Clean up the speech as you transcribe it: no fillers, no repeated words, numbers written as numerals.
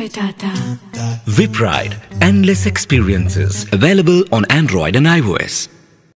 Petata. VIPRIDE, endless experiences, available on Android and iOS.